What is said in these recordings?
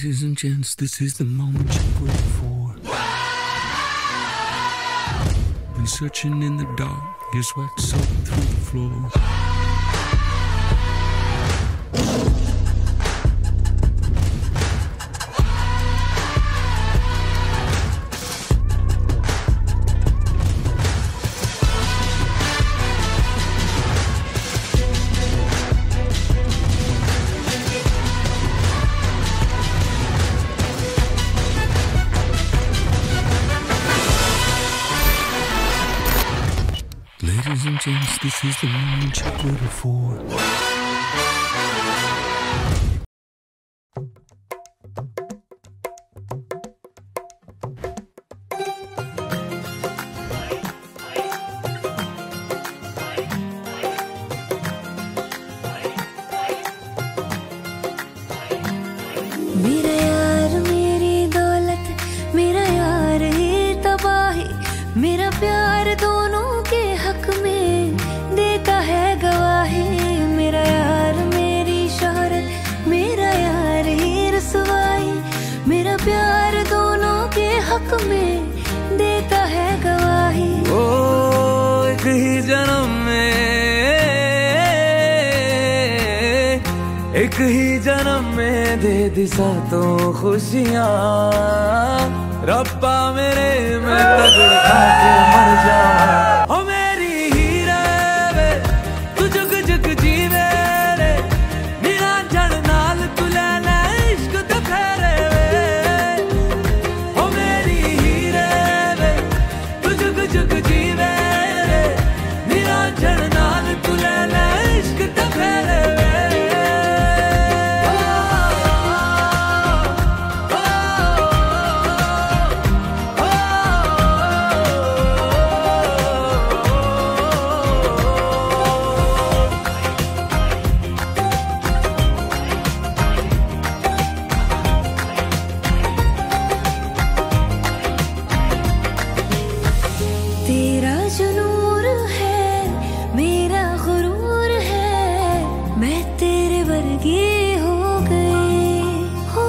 Ladies and gents, this is the moment you've waited for. Been searching in the dark, your sweat soaked through the floor. Ladies and gents, this is the moment you've waited for. मेरा यार मेरी दौलत, मेरा यार ही तबाही, मेरा प्यार दोनों के हक में देता है गवाही। मेरा यार मेरी शोहरत, मेरा यार ही रसवाई, मेरा प्यार दोनों के हक में देता है गवाही। ओ एक ही जन्म में, एक ही जन्म में दे दी सातों खुशियाँ। रब्बा मेरे मैं तगड़ खा के मर जाऊं। ओ मेरी हीरे वे तू जुग जुग जीवे रे, निरंजन नाल तू ले ले इश्क ते फेरे वे। ओ मेरी हीरे वे तू जुग जुग जीवे रे, निरंजन नाल तू ले ले इश्क ते फेरे वे। तेरा जो नूर है मेरा गुरूर है, मैं तेरे वर्गी हो गई हो।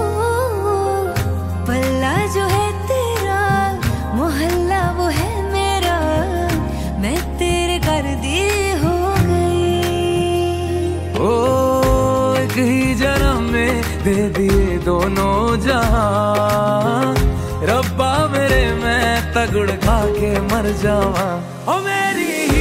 पल्ला जो है तेरा, मोहल्ला वो है मेरा, मैं तेरे कर दी हो गई। ओ एक ही जन्म में दे दिए दोनों जहां। रब्बा मेरे मैं तगड़ खा के मर जावा। ओ मेरी